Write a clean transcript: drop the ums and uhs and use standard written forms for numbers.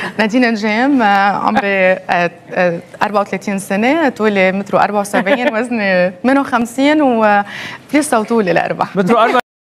نادين نجام، عمري 34 سنة، طولي متر 74، وزني 58 وبليس طولي الأربع. متر